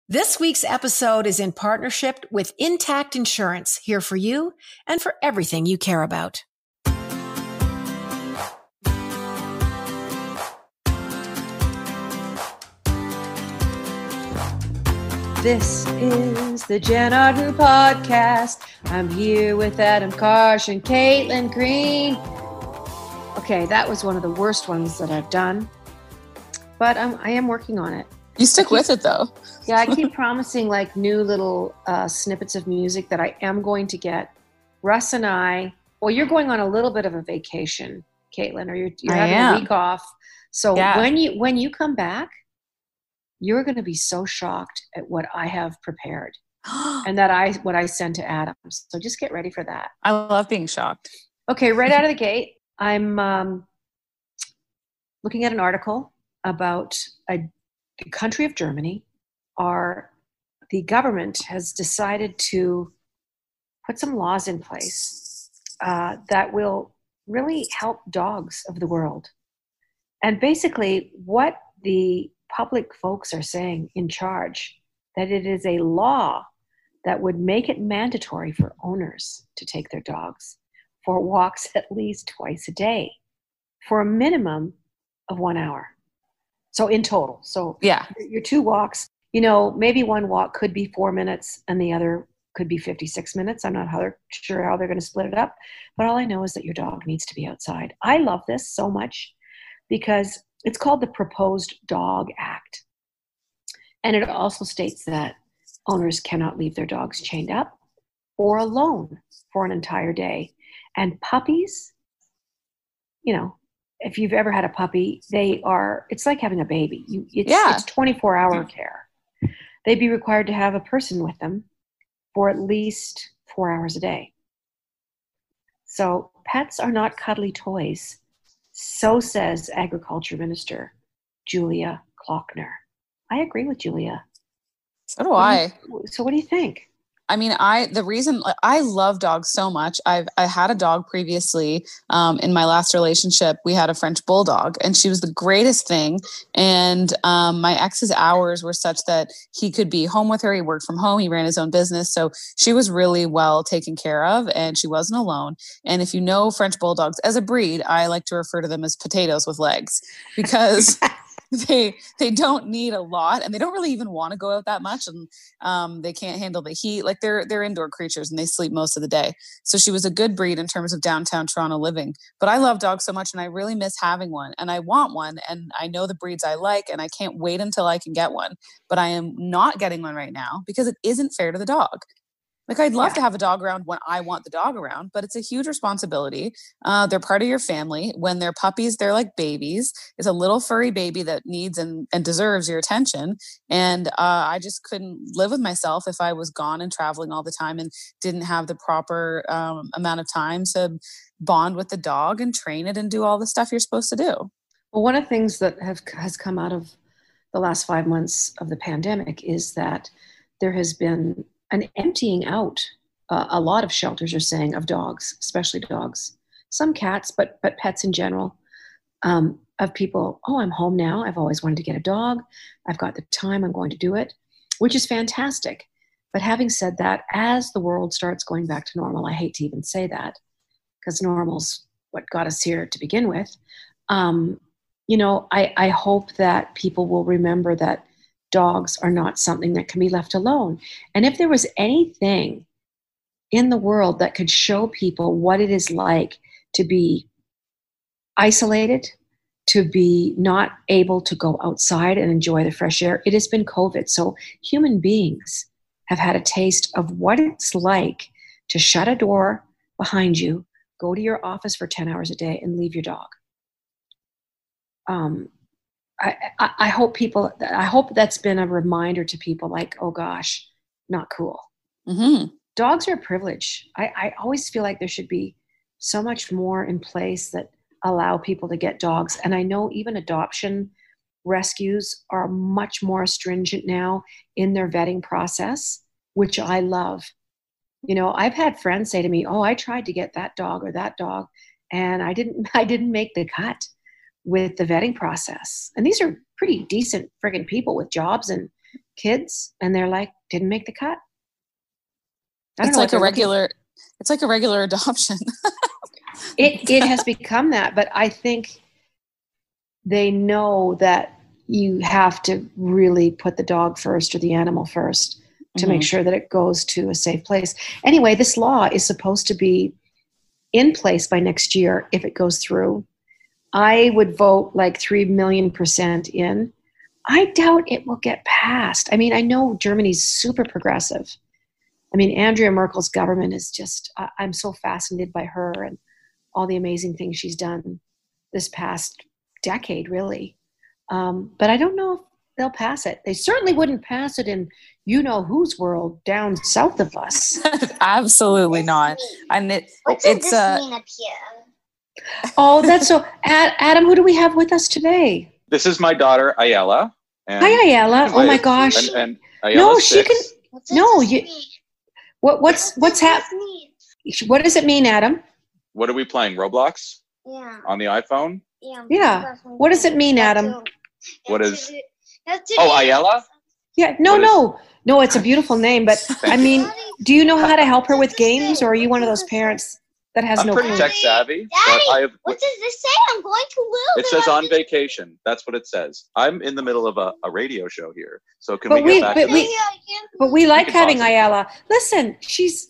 This week's episode is in partnership with Intact Insurance, here for you and for everything you care about. This is the Jann Arden podcast. I'm here with Adam Karsh and Caitlin Green. Okay, that was one of the worst ones that I've done, but I am working on it. You stick with it though. Yeah, I keep promising like new little snippets of music that I am going to get. Russ and I, well, you're going on a little bit of a vacation, Caitlin, or you're having a week off. So yeah. when you come back, you're going to be so shocked at what I have prepared and what I sent to Adam. So just get ready for that. I love being shocked. Okay, right out of the gate, I'm looking at an article about the country of Germany. The government has decided to put some laws in place that will really help dogs of the world. And basically what the public folks are saying in charge, that it is a law that would make it mandatory for owners to take their dogs for walks at least twice a day for a minimum of 1 hour. So in total. So yeah, your 2 walks, maybe one walk could be 4 minutes and the other could be 56 minutes. I'm not sure how they're going to split it up, but all I know is that your dog needs to be outside. I love this so much because it's called the Proposed Dog Act. And it also states that owners cannot leave their dogs chained up or alone for an entire day. And puppies, if you've ever had a puppy, it's like having a baby. It's 24-hour care. They'd be required to have a person with them for at least 4 hours a day. So pets are not cuddly toys. So says Agriculture Minister Julia Klockner. I agree with Julia. So do I. So what do you think? I mean, the reason I love dogs so much, I had a dog previously. In my last relationship, we had a French bulldog, and she was the greatest thing. And my ex's hours were such that he could be home with her. He worked from home. He ran his own business. So she was really well taken care of, and she wasn't alone. And if you know French bulldogs as a breed, I like to refer to them as potatoes with legs, because they don't need a lot, and they don't really even want to go out that much, and they can't handle the heat. Like they're indoor creatures, and they sleep most of the day. So she was a good breed in terms of downtown Toronto living. But I love dogs so much, and I really miss having one, and I want one, and I know the breeds I like, and I can't wait until I can get one. But I am not getting one right now because it isn't fair to the dog. Like, I'd love to have a dog around when I want the dog around, but it's a huge responsibility. They're part of your family. When they're puppies, they're like babies. It's a little furry baby that needs and deserves your attention. And I just couldn't live with myself if I was gone and traveling all the time and didn't have the proper amount of time to bond with the dog and train it and do all the stuff you're supposed to do. Well, one of the things that has come out of the last 5 months of the pandemic is that there has been an emptying out. A lot of shelters are saying of dogs, especially dogs, some cats, but pets in general, of people, I'm home now. I've always wanted to get a dog. I've got the time. I'm going to do it, which is fantastic. But having said that, as the world starts going back to normal, I hate to even say that because normal's what got us here to begin with. I hope that people will remember that dogs are not something that can be left alone. And if there was anything in the world that could show people what it is like to be isolated, to be not able to go outside and enjoy the fresh air, it has been COVID. So human beings have had a taste of what it's like to shut a door behind you, go to your office for 10 hours a day, and leave your dog. I hope that's been a reminder to people like, oh gosh, not cool. Mm-hmm. Dogs are a privilege. I always feel like there should be so much more in place that allow people to get dogs. And I know even adoption rescues are much more stringent now in their vetting process, which I love. I've had friends say to me, I tried to get that dog or that dog, and I didn't make the cut with the vetting process. And these are pretty decent friggin' people with jobs and kids, and they're like, didn't make the cut. I don't It's know like a regular, it's like a regular adoption. It has become that, but I think they know that you have to really put the dog first or the animal first to make sure that it goes to a safe place. Anyway, this law is supposed to be in place by next year if it goes through. I would vote like 3,000,000% in. I doubt it will get passed. I mean, I know Germany's super progressive. I mean, Andrea Merkel's government is just, I'm so fascinated by her and all the amazing things she's done this past decade, really. But I don't know if they'll pass it. They certainly wouldn't pass it in you-know-whose world down south of us. Absolutely not. And What does this mean up here? Oh, that's so. Adam, who do we have with us today? This is my daughter, Ayala. And Hi, Ayala. Oh my gosh. And No, she can. What does No, this you. mean? What's happening? What does it mean, Adam? what are we playing? Roblox Yeah. on the iPhone? Yeah. What does it mean, Adam? What is? Oh, Ayala? Yeah. No. It's a beautiful name, but I mean, do you know how to help her with games, or are you one of those parents that has I'm no pretty clue? tech savvy. But Daddy, I have, what does this say? I'm going to lose. it says on vacation. That's what it says. I'm in the middle of a radio show here. So can But we get back to this? But we like can having pause it. Ayala. Listen, she's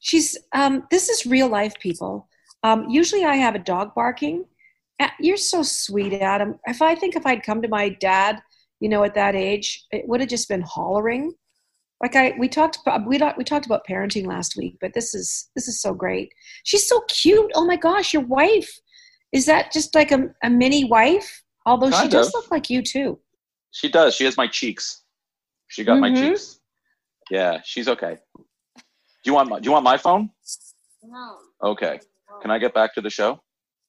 this is real life, people. Usually I have a dog barking. You're so sweet, Adam. If I'd come to my dad, at that age, it would have just been hollering. Like we talked about parenting last week, but this is so great. She's so cute. Oh my gosh, your wife, is that just like a mini wife? Although she does look like you too. She does. She has my cheeks. She got my cheeks. Yeah, she's okay. Do you want my phone? No. Okay. Can I get back to the show?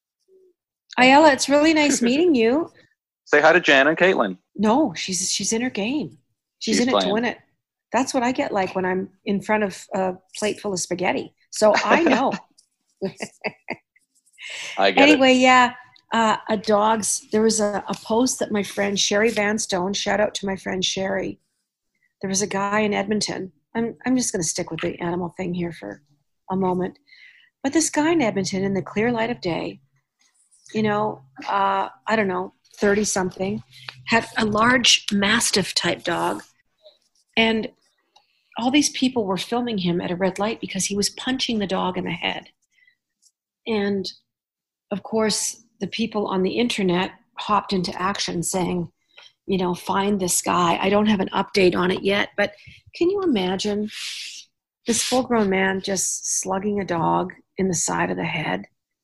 Ayala, it's really nice meeting you. Say hi to Jan and Caitlin. No, she's in her game. She's in it playing. to win it. That's what I get like when I'm in front of a plate full of spaghetti. So I know. I get Anyway, it. yeah. There was a post that my friend Sherry Vanstone, shout out to my friend Sherry. There was a guy in Edmonton. I'm just going to stick with the animal thing here for a moment. But this guy in Edmonton, in the clear light of day, I don't know, 30 something, had a large Mastiff type dog. And all these people were filming him at a red light because he was punching the dog in the head. And of course, the people on the internet hopped into action saying, find this guy. I don't have an update on it yet, but can you imagine this full-grown man just slugging a dog in the side of the head?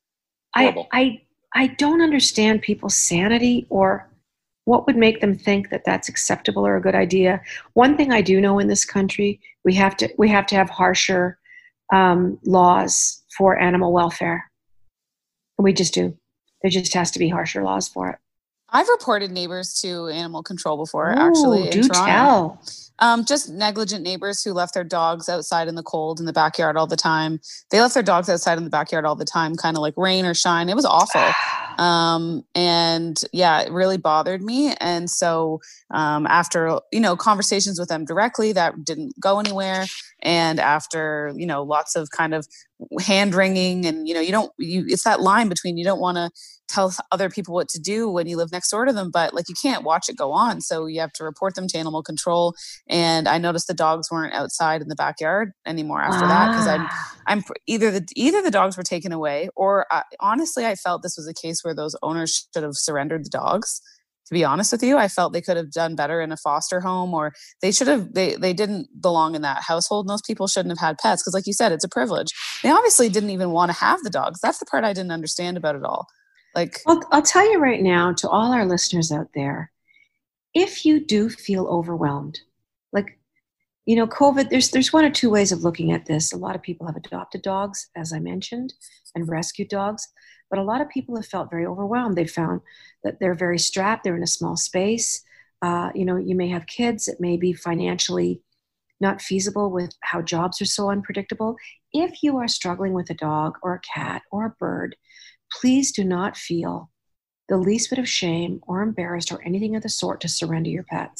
I don't understand people's sanity or what would make them think that that's acceptable or a good idea. One thing I do know in this country, we have to have harsher laws for animal welfare. And we just do. There just has to be harsher laws for it. I've reported neighbors to animal control before, Ooh, actually. do tell. Just negligent neighbors who left their dogs outside in the cold in the backyard all the time. They left their dogs outside in the backyard all the time, kind of like rain or shine. It was awful. And yeah, it really bothered me. And so after, conversations with them directly, that didn't go anywhere. And after, lots of kind of hand wringing and, it's that line between you don't want to tell other people what to do when you live next door to them, but like you can't watch it go on. So you have to report them to animal control. And I noticed the dogs weren't outside in the backyard anymore after that because I'm either the dogs were taken away or honestly, I felt this was a case where those owners should have surrendered the dogs. To be honest with you, I felt they could have done better in a foster home, or they should have, they didn't belong in that household. And those people shouldn't have had pets. Cause like you said, it's a privilege. They obviously didn't even want to have the dogs. That's the part I didn't understand about it all. I'll tell you right now, to all our listeners out there, if you do feel overwhelmed, COVID, there's one or two ways of looking at this. A lot of people have adopted dogs, as I mentioned, and rescued dogs, but a lot of people have felt very overwhelmed. They've found that they're very strapped. They're in a small space. You may have kids. It may be financially not feasible with how jobs are so unpredictable. If you are struggling with a dog or a cat or a bird, please do not feel the least bit of shame or embarrassed or anything of the sort to surrender your pets.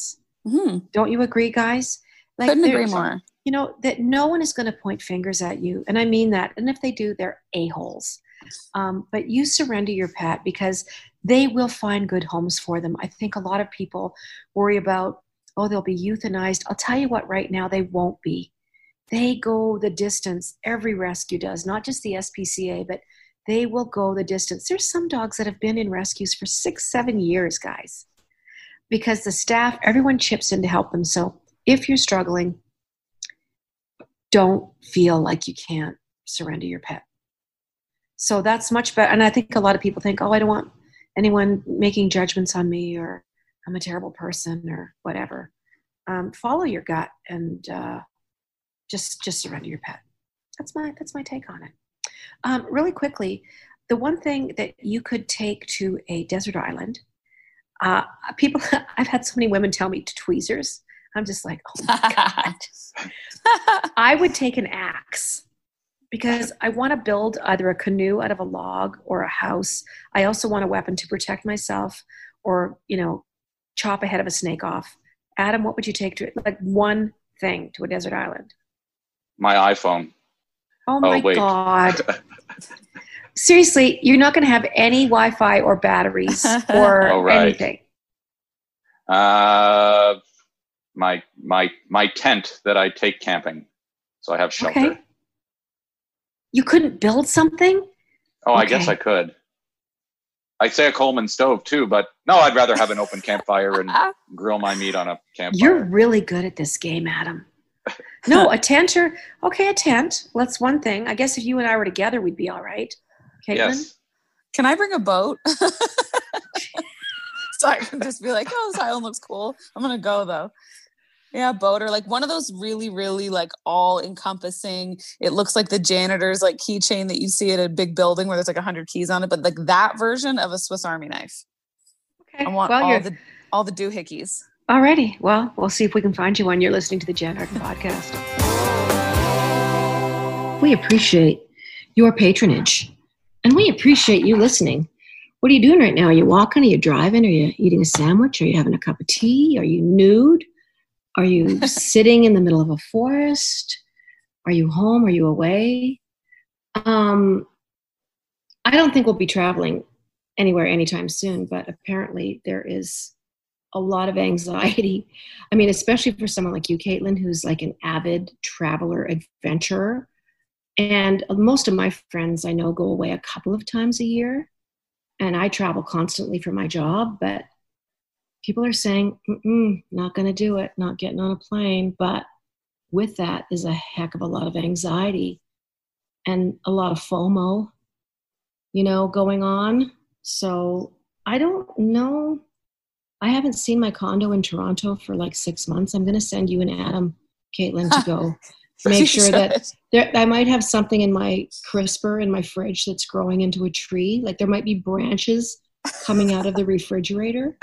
Don't you agree, guys? Like, Couldn't agree more. You know, that no one is going to point fingers at you. And I mean that. And if they do, they're a-holes. But you surrender your pet because they will find good homes for them. I think a lot of people worry about, oh, they'll be euthanized. I'll tell you what, right now, they won't be. They go the distance. Every rescue does, not just the SPCA, but they will go the distance. There's some dogs that have been in rescues for 6-7 years, guys, because the staff, everyone chips in to help them. So if you're struggling, don't feel like you can't surrender your pet. So that's much better. And I think a lot of people think, oh, I don't want anyone making judgments on me, or I'm a terrible person, or whatever. Follow your gut and just surrender your pet. That's my take on it. Really quickly, the one thing that you could take to a desert island, people, I've had so many women tell me to tweezers. I'm just like, oh my God. I would take an axe because I want to build either a canoe out of a log or a house. I also want a weapon to protect myself, or, you know, chop a head of a snake off. Adam, what would you take to, like, one thing to a desert island? My iPhone. Oh my God. Seriously, you're not going to have any Wi-Fi or batteries or anything. My tent that I take camping, so I have shelter. Okay. You couldn't build something? Oh, okay. I guess I could. I'd say a Coleman stove too, but no, I'd rather have an open campfire and grill my meat on a campfire. You're really good at this game, Adam. No, a tent a tent. Well, that's one thing. I guess if you and I were together, we'd be all right. Caitlin? Yes. Can I bring a boat? So I can just be like, oh, this island looks cool. I'm going to go though. Yeah, boat, or like one of those really, really like all encompassing. It looks like the janitor's like keychain that you see at a big building where there's like 100 keys on it, but like that version of a Swiss Army knife. Okay. I want all the doohickeys. Alrighty. Well, we'll see if we can find you one. You're listening to the Jann Arden podcast. We appreciate your patronage, and we appreciate you listening. What are you doing right now? Are you walking? Are you driving? Are you eating a sandwich? Are you having a cup of tea? Are you nude? Are you sitting in the middle of a forest? Are you home? Are you away? I don't think we'll be traveling anywhere anytime soon, but apparently there is a lot of anxiety. I mean, especially for someone like you, Caitlin, who's like an avid traveler, adventurer. And most of my friends I know go away a couple of times a year. And I travel constantly for my job, but people are saying, not going to do it, not getting on a plane. But with that is a heck of a lot of anxiety and a lot of FOMO, going on. So I don't know. I haven't seen my condo in Toronto for like 6 months. I'm going to send you and Adam, Caitlin, to go make sure that I might have something in my crisper in my fridge that's growing into a tree. Like there might be branches coming out of the refrigerator.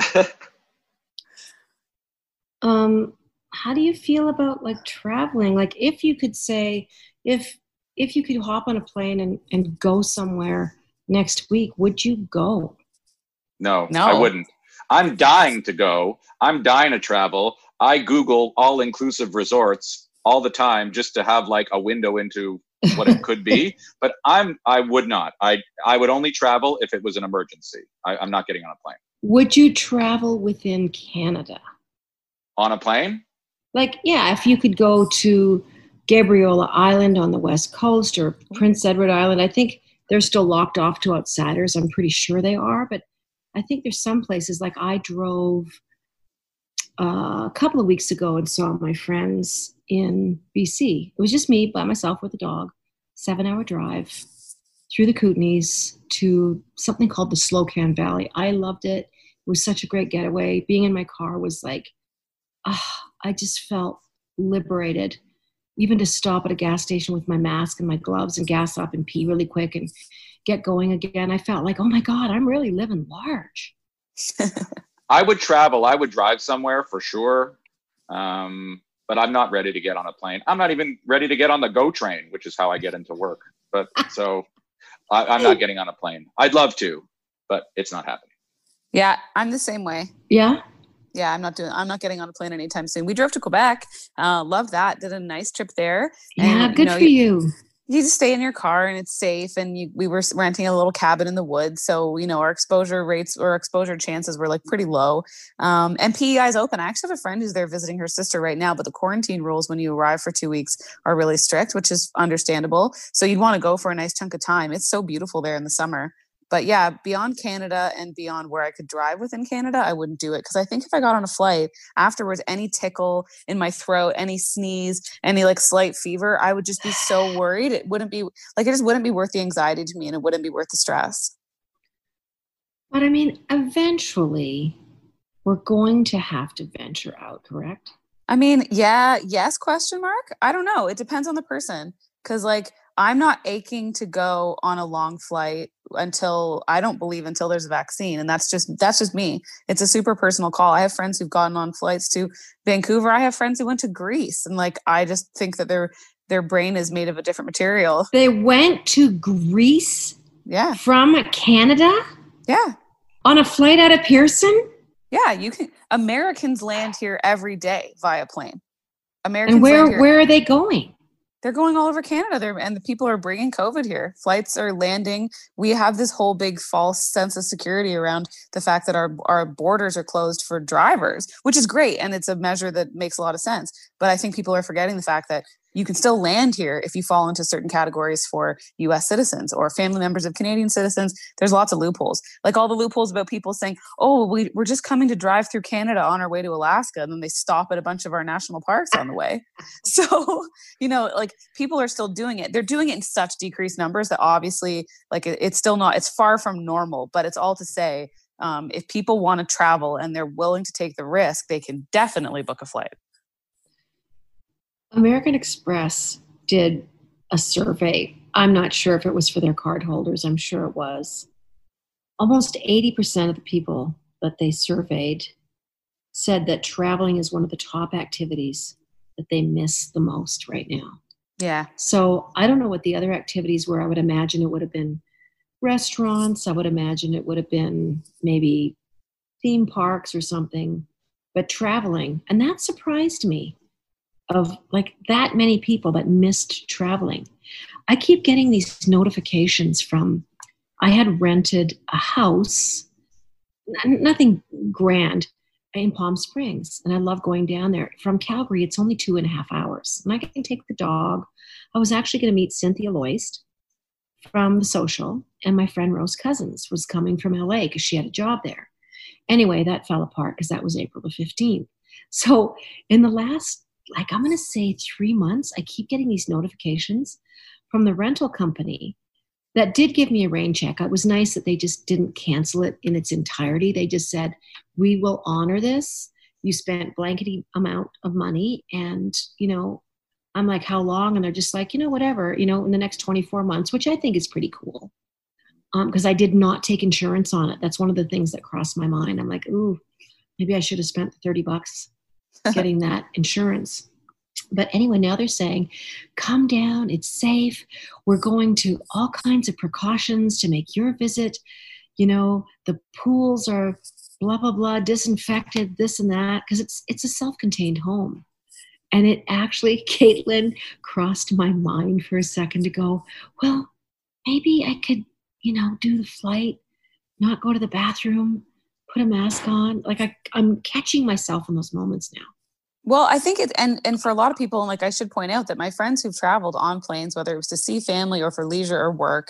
How do you feel about like traveling? Like if you could say, if you could hop on a plane and go somewhere next week, would you go? No, I wouldn't. I'm dying to go. I'm dying to travel. I Google all-inclusive resorts all the time just to have like a window into what it could be. But I would not. I would only travel if it was an emergency. I'm not getting on a plane. Would you travel within Canada? On a plane? Like, yeah, if you could go to Gabriola Island on the West Coast or Prince Edward Island. I think they're still locked off to outsiders. I'm pretty sure they are, but I think there's some places, like I drove a couple of weeks ago and saw my friends in BC. It was just me by myself with a dog, 7-hour drive through the Kootenays to something called the Slocan Valley. I loved it. It was such a great getaway. Being in my car was like, I just felt liberated. Even to stop at a gas station with my mask and my gloves and gas up and pee really quick and get going again. I felt like, oh my God, I'm really living large. I would travel. I would drive somewhere for sure. But I'm not ready to get on a plane. I'm not even ready to get on the GO train, which is how I get into work. But so I'm not getting on a plane. I'd love to, but it's not happening. Yeah, I'm the same way. Yeah. Yeah, I'm not getting on a plane anytime soon. We drove to Quebec. Love that. Did a nice trip there. Yeah, And, good for you. You just stay in your car and it's safe. And we were renting a little cabin in the woods. So, our exposure rates or exposure chances were like pretty low. And PEI is open. I actually have a friend who's there visiting her sister right now, but the quarantine rules when you arrive for 2 weeks are really strict, which is understandable. So you'd want to go for a nice chunk of time. It's so beautiful there in the summer. But yeah, beyond Canada and beyond where I could drive within Canada, I wouldn't do it. Because I think if I got on a flight afterwards, any tickle in my throat, any sneeze, any like slight fever, I would just be so worried. It just wouldn't be worth the anxiety to me, and it wouldn't be worth the stress. But I mean, eventually we're going to have to venture out, correct? I mean, yeah, yes, question mark. I don't know. It depends on the person. Because I'm not aching to go on a long flight until there's a vaccine. And that's just me. It's a super personal call. I have friends who've gotten on flights to Vancouver. I have friends who went to Greece. And I just think that their brain is made of a different material. They went to Greece? Yeah. From Canada? Yeah. On a flight out of Pearson? Yeah. Americans land here every day via plane. And where are they going? They're going all over Canada and the people are bringing COVID here. Flights are landing. We have this whole big false sense of security around the fact that our borders are closed for drivers, which is great. And it's a measure that makes a lot of sense. But I think people are forgetting the fact that you can still land here if you fall into certain categories for US citizens or family members of Canadian citizens. There's lots of loopholes. Like all the loopholes about people saying, oh, we're just coming to drive through Canada on our way to Alaska. And then they stop at a bunch of our national parks on the way. So, people are still doing it. They're doing it in such decreased numbers that obviously it's still not, it's far from normal, but it's all to say, if people want to travel and they're willing to take the risk, they can definitely book a flight. American Express did a survey. I'm not sure if it was for their card holders. I'm sure it was. Almost 80% of the people that they surveyed said that traveling is one of the top activities that they miss the most right now. Yeah. So I don't know what the other activities were. I would imagine it would have been restaurants. I would imagine it would have been maybe theme parks or something. But traveling, and that surprised me, of that many people that missed traveling. I keep getting these notifications from, I had rented a house, nothing grand, in Palm Springs. And I love going down there. From Calgary, it's only 2.5 hours. And I can take the dog. I was actually going to meet Cynthia Loist from The Social, and my friend Rose Cousins was coming from LA because she had a job there. Anyway, that fell apart because that was April the 15th. So in the last, I'm going to say 3 months, I keep getting these notifications from the rental company that did give me a rain check. It was nice that they just didn't cancel it in its entirety. They just said, we will honor this. You spent blankety amount of money. And, I'm like, how long? And they're just like, whatever, in the next 24 months, which I think is pretty cool. Because I did not take insurance on it. That's one of the things that crossed my mind. I'm like, ooh, maybe I should have spent $30 getting that insurance. But anyway, now they're saying, come down, it's safe. We're going to all kinds of precautions to make your visit. The pools are blah, blah, blah, disinfected, this and that, because it's a self-contained home. And it actually, Caitlin, crossed my mind for a second to go, well, maybe I could, do the flight, not go to the bathroom, put a mask on. I'm catching myself in those moments now. Well, I think and for a lot of people, and I should point out that my friends who've traveled on planes, whether it was to see family or for leisure or work,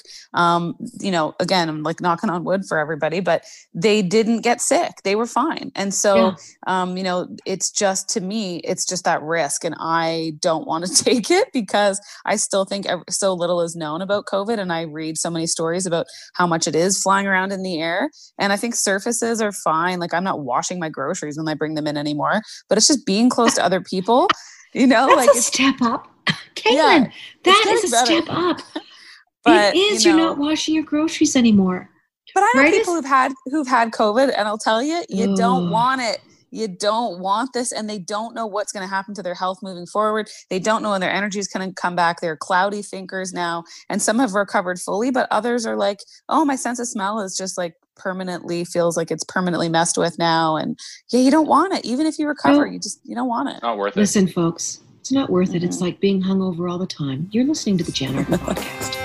again, I'm knocking on wood for everybody, but they didn't get sick. They were fine. And so, it's just, to me, it's just that risk. And I don't want to take it because I still think so little is known about COVID. And I read so many stories about how much it is flying around in the air. And I think surfaces are fine. I'm not washing my groceries when I bring them in anymore, but it's just being close to other people, That's a step up. Caitlin, that is a step up. But it is, you're not washing your groceries anymore. But I know people who've had COVID, and I'll tell you, you don't want it. You don't want this, and they don't know what's going to happen to their health moving forward. They don't know when their energy is going to come back. They're cloudy thinkers now, and some have recovered fully, but others are like, oh, my sense of smell is just permanently feels like it's permanently messed with now. And yeah, you don't want it. Even if you recover, you don't want it. Not worth it. Listen, folks, it's not worth it. It's like being hungover all the time. You're listening to the Jann Arden podcast.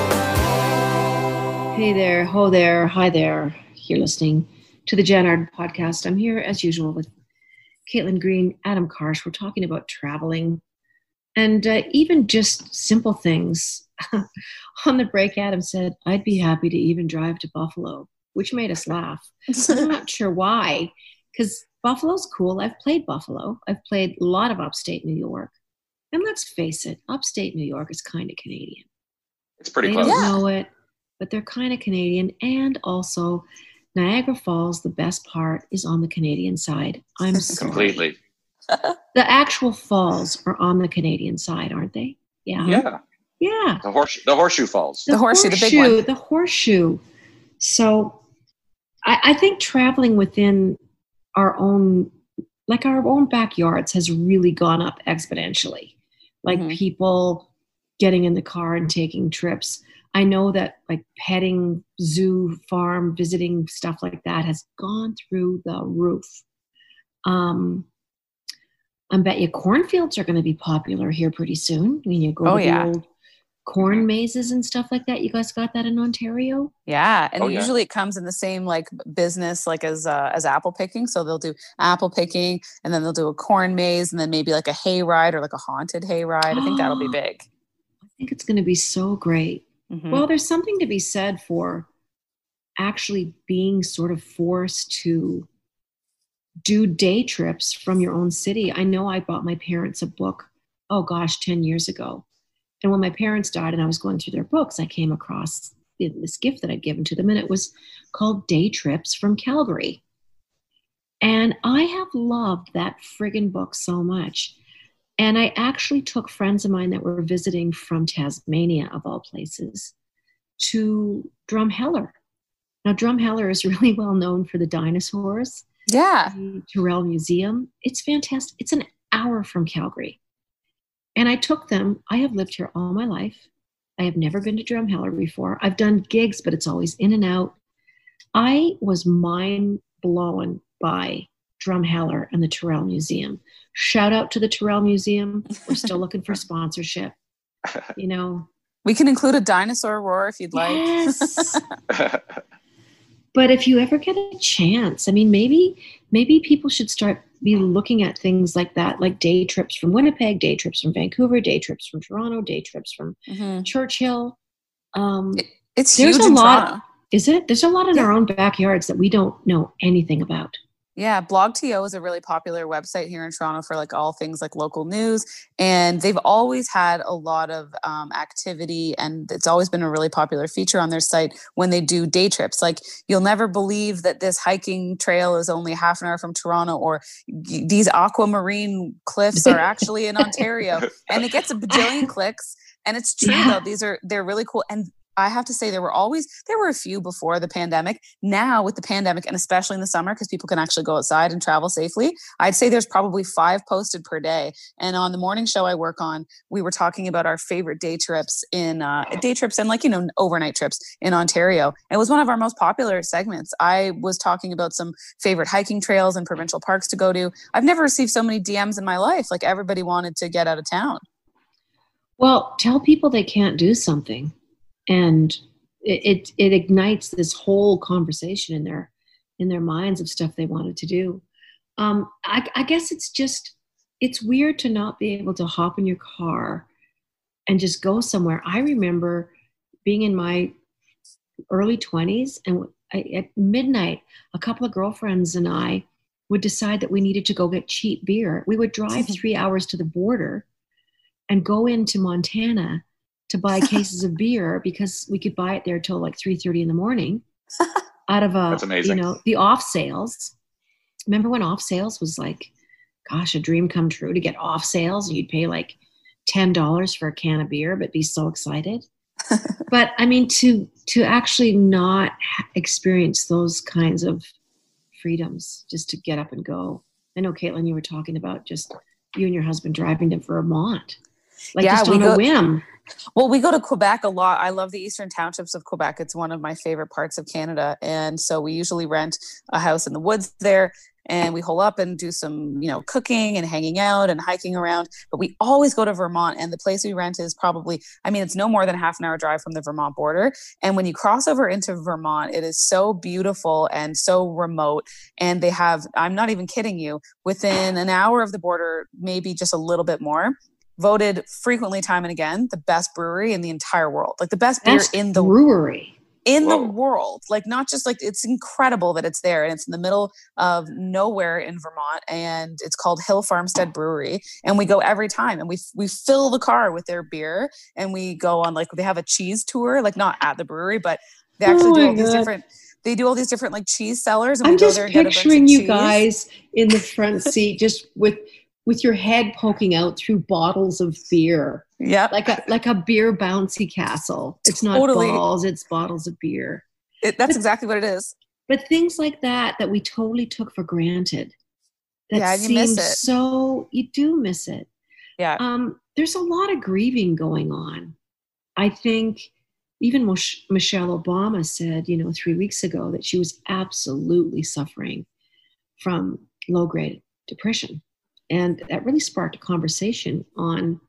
Hey there, ho there, hi there. You're listening to the Jann Arden podcast. I'm here as usual with Caitlin Green, Adam Karsh. We're talking about traveling and even just simple things. On the break, Adam said, I'd be happy to even drive to Buffalo, which made us laugh. I'm not sure why, because Buffalo's cool. I've played Buffalo. I've played a lot of upstate New York. And let's face it, upstate New York is kind of Canadian. It's pretty they close. They don't know it, but they're kind of Canadian. And also, Niagara Falls, the best part, is on the Canadian side. I'm sorry. Completely. The actual falls are on the Canadian side, aren't they? Yeah. Yeah. The horseshoe falls. The horseshoe, the big one. The horseshoe. So I think traveling within our own backyards has really gone up exponentially. Like people getting in the car and taking trips. I know that like petting, zoo, farm, visiting, stuff like that has gone through the roof. I bet you cornfields are going to be popular here pretty soon. I mean, you go to the old corn mazes and stuff like that. You guys got that in Ontario? Yeah, and usually it comes in the same like business like as apple picking. So they'll do apple picking, and then they'll do a corn maze, and then maybe like a hay ride or like a haunted hay ride. I think that'll be big. I think it's going to be so great. Well, there's something to be said for actually being sort of forced to do day trips from your own city. I know I bought my parents a book, 10 years ago. And when my parents died and I was going through their books, I came across this gift that I'd given to them, and it was called Day Trips from Calgary. And I have loved that friggin' book so much. And I actually took friends of mine that were visiting from Tasmania, of all places, to Drumheller. Now, Drumheller is really well known for the dinosaurs. Yeah. The Tyrrell Museum. It's fantastic. It's an hour from Calgary. And I took them. I have lived here all my life. I have never been to Drumheller before. I've done gigs, but it's always in and out. I was mind blown by Drumheller and the Tyrrell Museum. Shout out to the Tyrrell Museum. We're still looking for sponsorship. You know, we can include a dinosaur roar if you'd like. Yes. But if you ever get a chance, I mean, maybe people should start be looking at things like that, like day trips from Winnipeg, day trips from Vancouver, day trips from Toronto, day trips from Churchill. It's huge in Toronto. Is it? There's a lot in our own backyards that we don't know anything about. Yeah, BlogTO is a really popular website here in Toronto for like all things like local news. And they've always had a lot of activity, and it's always been a really popular feature on their site when they do day trips. Like, you'll never believe that this hiking trail is only half an hour from Toronto, or these aquamarine cliffs are actually in Ontario. And it gets a bajillion clicks. And it's true though. They're really cool. And I have to say there were a few before the pandemic. Now with the pandemic, and especially in the summer, because people can actually go outside and travel safely, I'd say there's probably 5 posted per day. And on the morning show I work on, we were talking about our favorite day trips and like, overnight trips in Ontario. It was one of our most popular segments. I was talking about some favorite hiking trails and provincial parks to go to. I've never received so many DMs in my life. Like, everybody wanted to get out of town. Well, tell people they can't do something. And it ignites this whole conversation in their minds of stuff they wanted to do. I guess it's weird to not be able to hop in your car and just go somewhere. I remember being in my early 20s, and at midnight, a couple of girlfriends and I would decide that we needed to go get cheap beer. We would drive 3 hours to the border and go into Montana to buy cases of beer, because we could buy it there till like 3:30 in the morning out of That's amazing. The off sales. Remember when off sales was like, gosh, a dream come true to get off sales, and you'd pay like $10 for a can of beer, but be so excited. But I mean, to actually not experience those kinds of freedoms, just to get up and go. I know, Caitlin, you were talking about just you and your husband driving to Vermont. Like, just on a whim. Well, we go to Quebec a lot. I love the Eastern Townships of Quebec. It's one of my favorite parts of Canada. And so we usually rent a house in the woods there, and we hole up and do some, cooking and hanging out and hiking around. But we always go to Vermont, and the place we rent is probably, it's no more than a half an hour drive from the Vermont border. And when you cross over into Vermont, it is so beautiful and so remote. And they have, I'm not even kidding you, within an hour of the border, maybe just a little bit more, voted frequently time and again the best brewery in the entire world, like the best beer in the brewery in the world. Like, not just like, it's incredible that it's there, and it's in the middle of nowhere in Vermont, and it's called Hill Farmstead Brewery, and we go every time, and we fill the car with their beer, and we go on, like, they have a cheese tour, like not at the brewery, but they actually do all these different. They do all these different like cheese sellers, and I'm we go just there and get a bunch of picturing you cheese. guys in the front seat, just with your head poking out through bottles of beer. Yeah. Like a beer bouncy castle. It's not balls, it's bottles of beer. That's exactly what it is. But things like that we totally took for granted. That you miss it. So you do miss it. Yeah. There's a lot of grieving going on. I think even Michelle Obama said, 3 weeks ago that she was absolutely suffering from low-grade depression. And that really sparked a conversation on,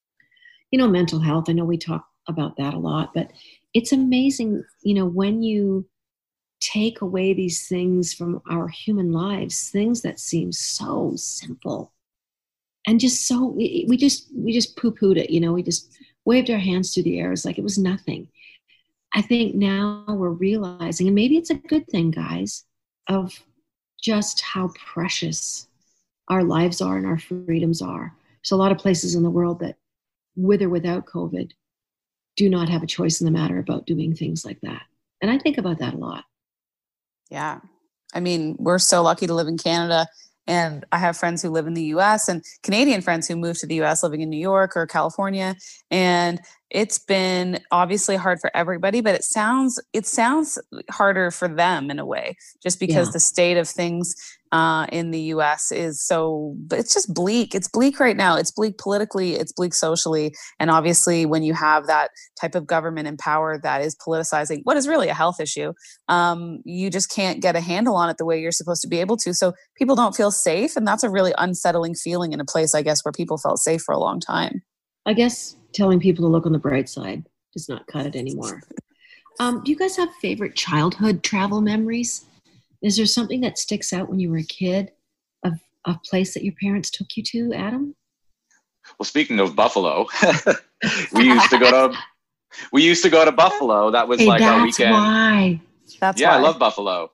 mental health. I know we talk about that a lot, but it's amazing, when you take away these things from our human lives, things that seem so simple and just so, we just poo-pooed it, we just waved our hands through the air. It's like it was nothing. I think now we're realizing, and maybe it's a good thing, guys, of just how precious our lives are and our freedoms are. There's a lot of places in the world that, with or without COVID, do not have a choice in the matter about doing things like that. And I think about that a lot. Yeah. We're so lucky to live in Canada. And I have friends who live in the US and Canadian friends who moved to the US living in New York or California. And it's been obviously hard for everybody, but it sounds harder for them in a way, just because the state of things in the US is but it's just bleak. It's bleak right now. It's bleak politically, it's bleak socially. And obviously when you have that type of government in power that is politicizing what is really a health issue, you just can't get a handle on it the way you're supposed to be able to. So people don't feel safe. And that's a really unsettling feeling in a place, I guess, where people felt safe for a long time. I guess telling people to look on the bright side does not cut it anymore. Do you guys have favorite childhood travel memories? Is there something that sticks out when you were a kid, of a place that your parents took you to, Adam? Well, speaking of Buffalo, we used to go to Buffalo. That was like our weekend. That's why. I love Buffalo.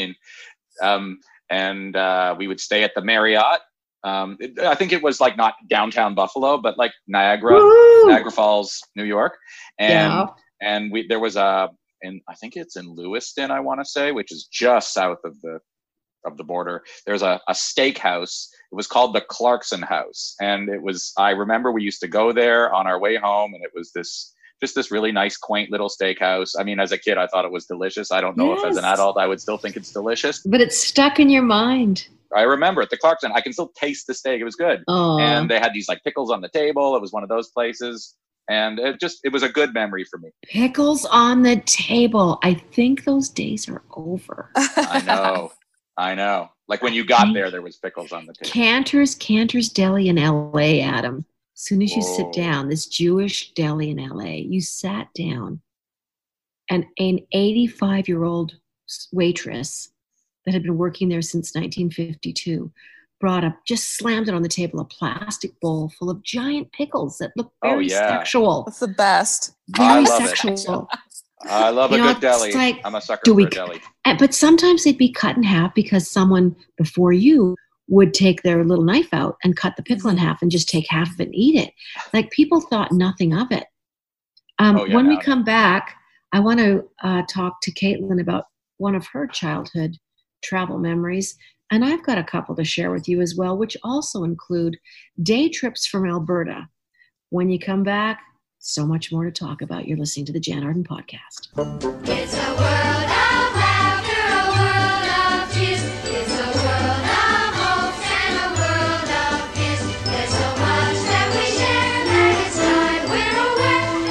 And we would stay at the Marriott. I think it was like not downtown Buffalo, but like Niagara Falls, New York. And there was I think it's in Lewiston, I want to say, which is just south of the border. There's a steakhouse. It was called the Clarkson House. And I remember we used to go there on our way home, and it was this really nice, quaint little steakhouse. As a kid, I thought it was delicious. I don't know if as an adult I would still think it's delicious. But it's stuck in your mind. I remember at the Clarkson, I can still taste the steak. It was good. Aww. And they had these like pickles on the table. It was one of those places. And it was a good memory for me. Pickles on the table. I think those days are over. I know. Like when you got there was pickles on the table. Cantor's Deli in LA, Adam. As soon as you sit down, this Jewish deli in LA, you sat down, and an 85-year-old waitress that had been working there since 1952 just slammed it on the table, a plastic bowl full of giant pickles that looked very sexual. That's the best. Very sexual. I love a good deli. Like, I'm a sucker for a deli. But sometimes they'd be cut in half because someone before you would take their little knife out and cut the pickle in half and just take half of it and eat it. Like, people thought nothing of it. When we come back, I want to talk to Caitlin about one of her childhood travel memories. And I've got a couple to share with you as well, which also include day trips from Alberta. When you come back, so much more to talk about. You're listening to the Jann Arden Podcast. It's a world of laughter, a world of tears. It's a world of hopes and a world of fears. There's so much that we share that it's time we're aware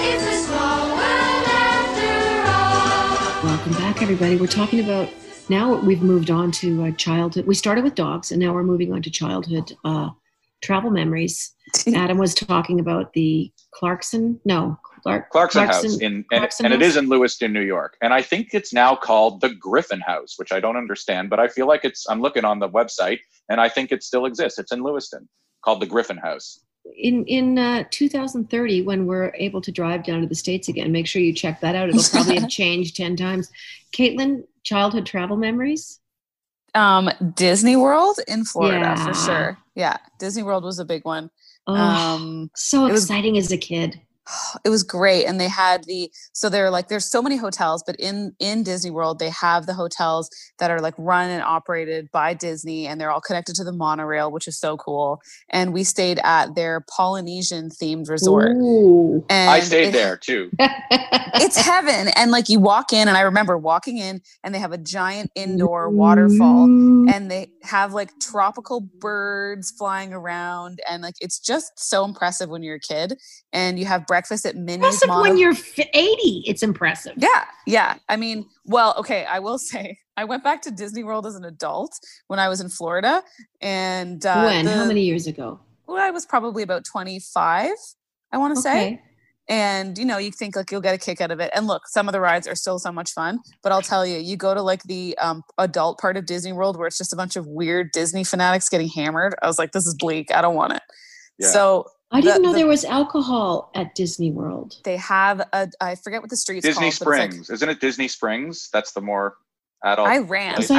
back, everybody. We're talking about, now we've moved on to childhood. We started with dogs, and now we're moving on to childhood travel memories. Adam was talking about the Clarkson House, and it is in Lewiston, New York. And I think it's now called the Griffin House, which I don't understand, but I feel like I'm looking on the website, and I think it still exists. It's in Lewiston, called the Griffin House. In 2030, when we're able to drive down to the States again, make sure you check that out. It'll probably have changed 10 times. Caitlin, childhood travel memories? Disney World in Florida, for sure. Yeah, Disney World was a big one. So exciting as a kid. It was great. And they had so they're like, there's so many hotels, but in Disney World, they have the hotels that are like run and operated by Disney, and they're all connected to the monorail, which is so cool. And we stayed at their Polynesian themed resort. Ooh. And I stayed there too. It's heaven. And like you walk in, and I remember walking in, and they have a giant indoor waterfall, and they have like tropical birds flying around. And like, it's just so impressive when you're a kid, and you have breakfast at Minnie's. When you're 80, it's impressive. Yeah. I mean, well, okay, I will say I went back to Disney World as an adult when I was in Florida. And how many years ago? Well, I was probably about 25, I want to say. And, you think like you'll get a kick out of it. And look, some of the rides are still so much fun, but I'll tell you, you go to like the adult part of Disney World where it's just a bunch of weird Disney fanatics getting hammered. I was like, this is bleak. I don't want it. Yeah. So I didn't know there was alcohol at Disney World. They have I forget what the street's Disney called. Springs. Isn't it Disney Springs? That's the more adult. I ran away.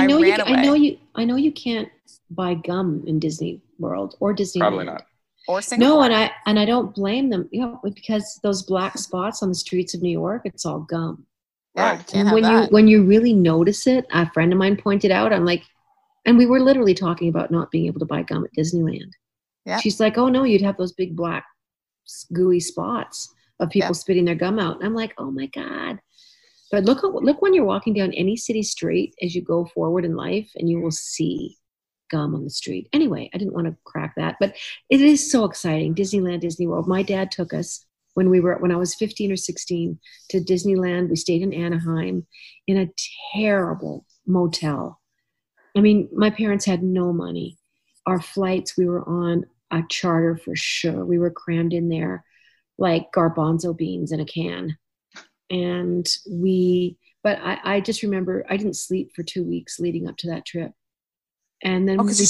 I know you can't buy gum in Disney World or Disneyland. Probably not. Or Singapore. No, and I don't blame them. Because those black spots on the streets of New York, it's all gum. Yeah, and when you really notice it, a friend of mine pointed out, I'm like, and we were literally talking about not being able to buy gum at Disneyland. Yeah. She's like, oh no, you'd have those big black gooey spots of people spitting their gum out. And I'm like, oh my God. But look when you're walking down any city street as you go forward in life, and you will see gum on the street. Anyway, I didn't want to crack that, but it is so exciting. Disneyland, Disney World. My dad took us when I was 15 or 16 to Disneyland. We stayed in Anaheim in a terrible motel. I mean, my parents had no money. Our flights, we were on a charter for sure. We were crammed in there like garbanzo beans in a can. And I just remember I didn't sleep for 2 weeks leading up to that trip. And then we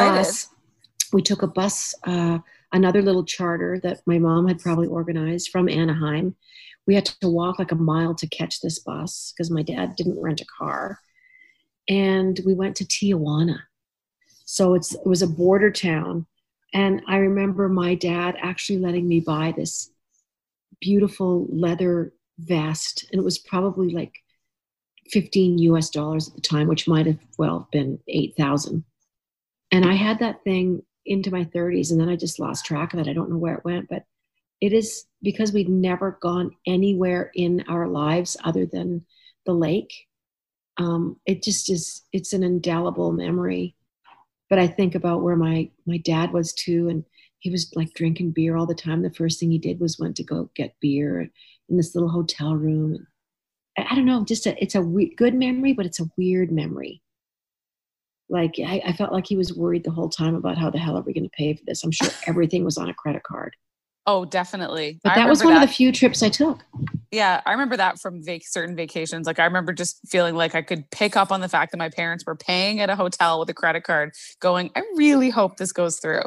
took a bus, another little charter that my mom had probably organized from Anaheim. We had to walk like a mile to catch this bus because my dad didn't rent a car. And we went to Tijuana. So it was a border town. And I remember my dad actually letting me buy this beautiful leather vest. And it was probably like $15 US at the time, which might have been 8,000. And I had that thing into my 30s, and then I just lost track of it. I don't know where it went, but it is because we'd never gone anywhere in our lives other than the lake. It just is, it's an indelible memory. But I think about where my dad was too, and he was like drinking beer all the time. The first thing he did was went to go get beer in this little hotel room. I don't know, it's a good memory, but it's a weird memory. Like I felt like he was worried the whole time about how the hell are we going to pay for this? I'm sure everything was on a credit card. Oh, definitely. But that was one of the few trips I took. Yeah, I remember that from certain vacations. Like I remember just feeling like I could pick up on the fact that my parents were paying at a hotel with a credit card going, I really hope this goes through.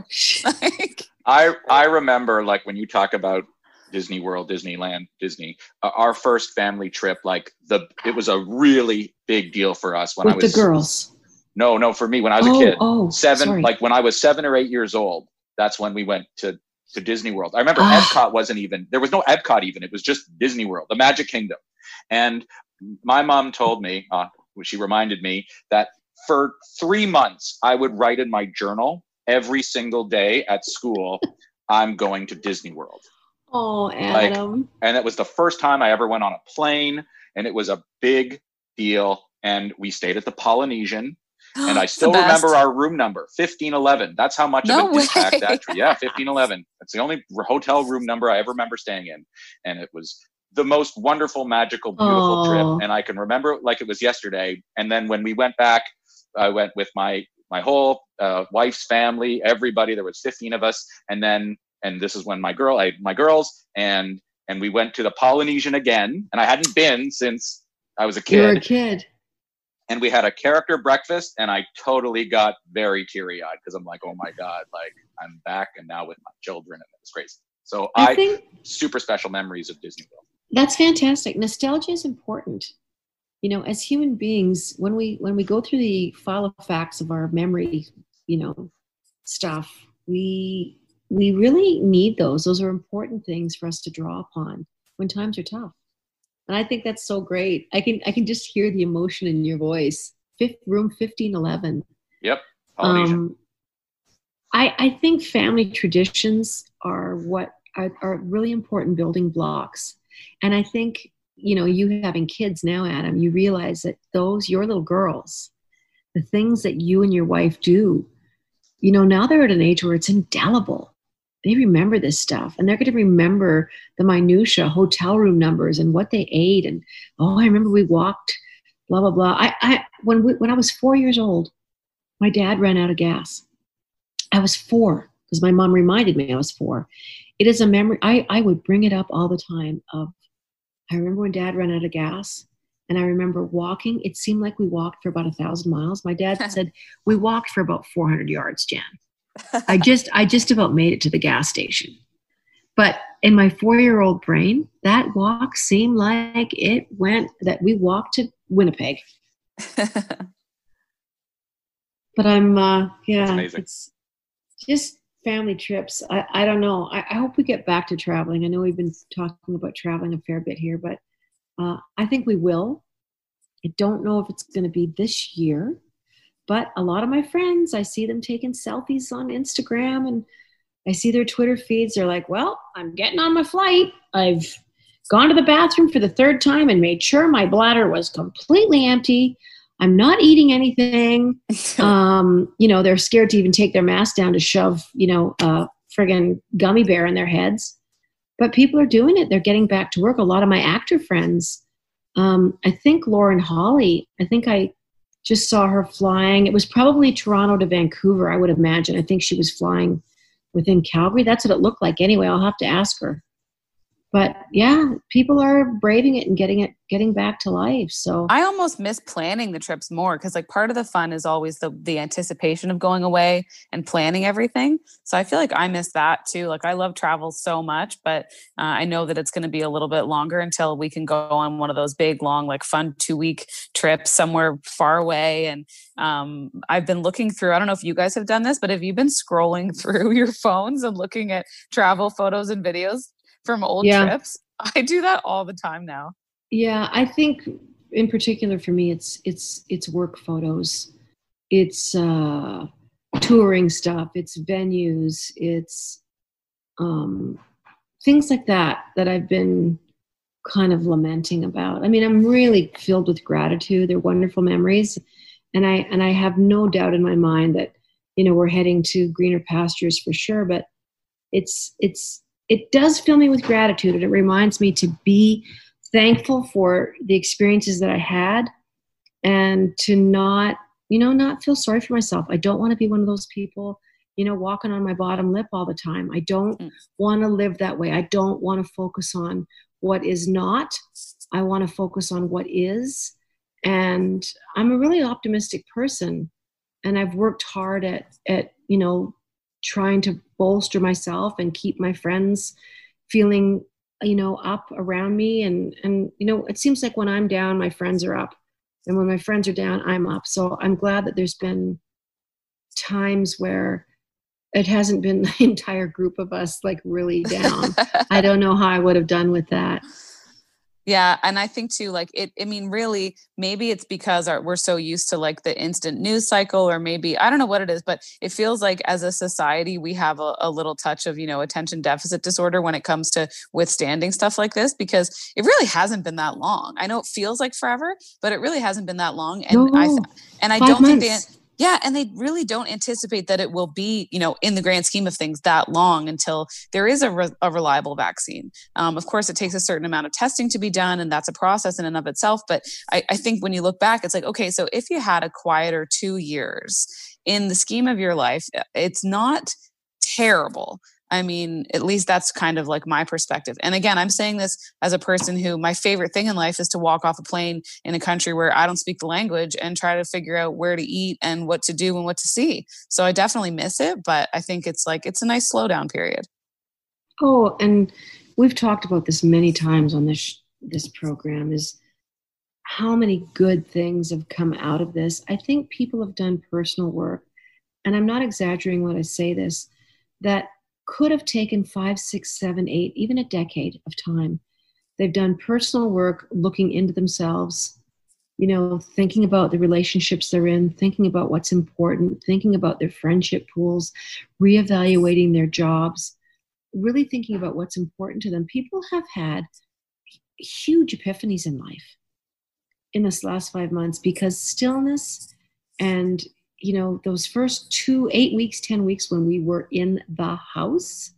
I remember like when you talk about Disney World, Disneyland, Disney, our first family trip, like it was a really big deal for us when I was with the girls. No, for me when I was a kid, like when I was 7 or 8 years old, that's when we went to Disney World. I remember Epcot there was no Epcot even. It was just Disney World, the Magic Kingdom. And my mom told me, she reminded me that for 3 months, I would write in my journal every single day at school, I'm going to Disney World. Oh, Adam. And it was the first time I ever went on a plane, and it was a big deal. And we stayed at the Polynesian. And I still remember our room number, 1511. That's how much of an impact that. Yeah, 1511. That's the only hotel room number I ever remember staying in. And it was the most wonderful, magical, beautiful trip. And I can remember it like it was yesterday. And then when we went back, I went with my whole wife's family, everybody. There was 15 of us. And this is when I had my girls, and we went to the Polynesian again. And I hadn't been since I was a kid. You were a kid. And we had a character breakfast, and I totally got very teary-eyed because I'm like, oh my God, like I'm back and now with my children, and it was crazy. So I think super special memories of Disney World. That's fantastic. Nostalgia is important. You know, as human beings, when we go through the file of facts of our memory, you know, stuff, we really need those. Those are important things for us to draw upon when times are tough. And I think that's so great. I can just hear the emotion in your voice. Room 1511. Yep. Polynesian. I think family traditions are what are really important building blocks. And I think, you know, you having kids now, Adam, you realize that your little girls, the things that you and your wife do, you know, now they're at an age where it's indelible. They remember this stuff, and they're going to remember the minutia, hotel room numbers, and what they ate. And I remember we walked, blah blah blah. When I was 4 years old, my dad ran out of gas. I was 4 because my mom reminded me I was 4. It is a memory. I would bring it up all the time. I remember when Dad ran out of gas, and I remember walking. It seemed like we walked for about 1,000 miles. My dad said we walked for about 400 yards, Jan. I just about made it to the gas station. But in my 4-year-old brain, that walk seemed like that we walked to Winnipeg. But it's just family trips. I don't know. I hope we get back to traveling. I know we've been talking about traveling a fair bit here, but I think we will. I don't know if it's going to be this year. But a lot of my friends, I see them taking selfies on Instagram, and I see their Twitter feeds. They're like, well, I'm getting on my flight. I've gone to the bathroom for the 3rd time and made sure my bladder was completely empty. I'm not eating anything. You know, they're scared to even take their mask down to shove, you know, a friggin' gummy bear in their heads. But people are doing it. They're getting back to work. A lot of my actor friends, I think Lauren Holly, I think I just saw her flying. It was probably Toronto to Vancouver, I would imagine. I think she was flying within Calgary. That's what it looked like. Anyway, I'll have to ask her. But yeah, people are braving it and getting back to life. So I almost miss planning the trips more, because like part of the fun is always the anticipation of going away and planning everything. So I feel like I miss that too. Like I love travel so much, but I know that it's going to be a little bit longer until we can go on one of those big, long, like fun 2-week trips somewhere far away. And I've been looking through, I don't know if you guys have done this, but have you been scrolling through your phones and looking at travel photos and videos from old trips? I do that all the time now. Yeah, I think in particular for me, it's work photos, it's touring stuff, it's venues, it's things like that I've been kind of lamenting about. I mean, I'm really filled with gratitude. They're wonderful memories, and I have no doubt in my mind that, you know, we're heading to greener pastures for sure. But it does fill me with gratitude, and it reminds me to be thankful for the experiences that I had, and to not feel sorry for myself. I don't want to be one of those people, you know, walking on my bottom lip all the time. I don't want to live that way. I don't want to focus on what is not. I want to focus on what is. And I'm a really optimistic person, and I've worked hard at you know, trying to bolster myself and keep my friends feeling, you know, up around me. And, you know, it seems like when I'm down, my friends are up. And when my friends are down, I'm up. So I'm glad that there's been times where it hasn't been the entire group of us like really down. I don't know how I would have done with that. Yeah. And I think too, like I mean, really, maybe it's because we're so used to like the instant news cycle, or maybe, I don't know what it is, but it feels like as a society, we have a little touch of, you know, attention deficit disorder when it comes to withstanding stuff like this, because it really hasn't been that long. I know it feels like forever, but it really hasn't been that long. And I don't think Yeah. And they really don't anticipate that it will be, in the grand scheme of things, that long until there is a reliable vaccine. Of course, it takes a certain amount of testing to be done, and that's a process in and of itself. But I think when you look back, it's like, okay, so if you had a quieter 2 years in the scheme of your life, it's not terrible. I mean, at least that's kind of like my perspective. And again, I'm saying this as a person who my favorite thing in life is to walk off a plane in a country where I don't speak the language and try to figure out where to eat and what to do and what to see. So I definitely miss it, but I think it's a nice slowdown period. Oh, and we've talked about this many times on this program, is how many good things have come out of this. I think people have done personal work, and I'm not exaggerating when I say this, that could have taken 5, 6, 7, 8, even a decade of time. They've done personal work, looking into themselves, thinking about the relationships they're in, thinking about what's important, thinking about their friendship pools, reevaluating their jobs, really thinking about what's important to them. People have had huge epiphanies in life in this last 5 months, because stillness and those first 8 weeks, 10 weeks when we were in the house,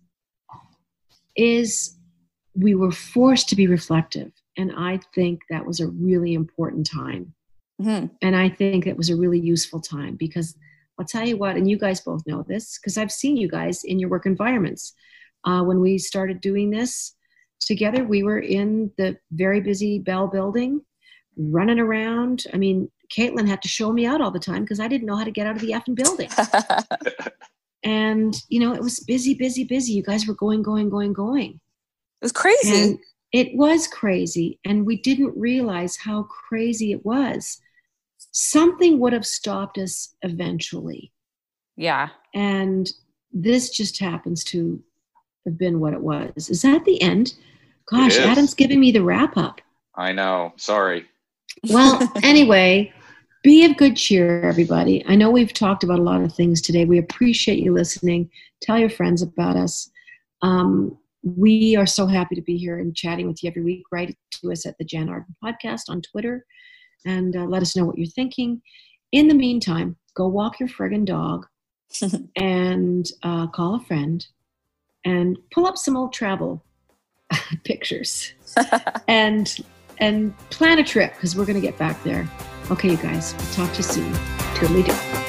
we were forced to be reflective. And I think that was a really important time. Mm-hmm. And I think it was a really useful time, because I'll tell you what, and you guys both know this, because I've seen you guys in your work environments. When we started doing this together, we were in the very busy Bell building, running around. I mean, Caitlin had to show me out all the time because I didn't know how to get out of the effing building. And, it was busy, busy, busy. You guys were going. It was crazy. And it was crazy. And we didn't realize how crazy it was. Something would have stopped us eventually. Yeah. And this just happens to have been what it was. Is that the end? Gosh, Adam's giving me the wrap up. I know. Sorry. Well, anyway, be of good cheer, everybody. I know we've talked about a lot of things today. We appreciate you listening. Tell your friends about us. We are so happy to be here and chatting with you every week. Write to us at the Jann Arden Podcast on Twitter and let us know what you're thinking. In the meantime, go walk your friggin' dog and call a friend and pull up some old travel pictures and plan a trip, because we're going to get back there. Okay, you guys, we'll talk to you soon. Toodly-doo.